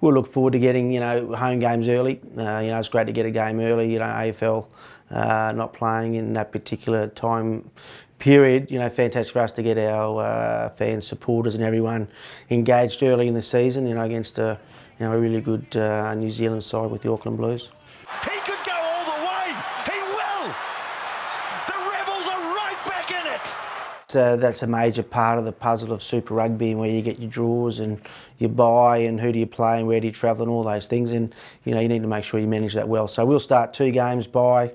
we'll look forward to getting, home games early. It's great to get a game early. AFL not playing in that particular time period. Fantastic for us to get our fans, supporters, and everyone engaged early in the season. Against a really good New Zealand side with the Auckland Blues. He could go all the way. He will. The Rebels are right back in it. That's a major part of the puzzle of Super Rugby, and where you get your draws and your bye and who do you play and where do you travel and all those things, and you need to make sure you manage that well. So we'll start 2 games bye,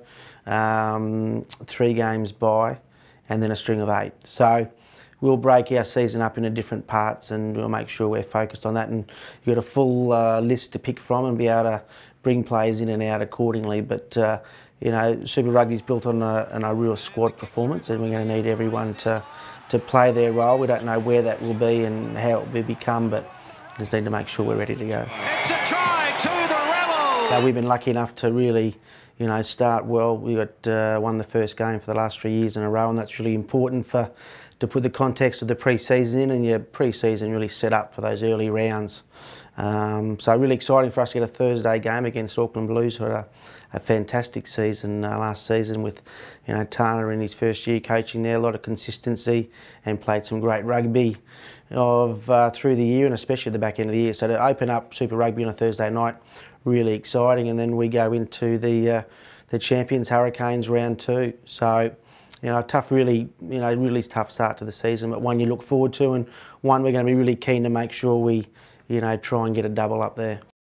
3 games bye, and then a string of 8. So we'll break our season up into different parts, and we'll make sure we're focused on that, and you've got a full list to pick from and be able to bring players in and out accordingly. But Super Rugby is built on a real squad performance, and we're going to need everyone to play their role. We don't know where that will be and how it will become, but we just need to make sure we're ready to go. It's a try to the Rebels. We've been lucky enough to really, start well. We got won the first game for the last 3 years in a row, and that's really important to put the context of the pre-season in, and your pre-season really set up for those early rounds. So really exciting for us to get a Thursday game against Auckland Blues, who had a fantastic season last season with Tana in his first year coaching there, a lot of consistency, and played some great rugby through the year, and especially at the back end of the year. So to open up Super Rugby on a Thursday night, really exciting, and then we go into the Champions Hurricanes round 2. So tough, really tough start to the season, but one you look forward to, and one we're going to be really keen to make sure we try and get a double up there.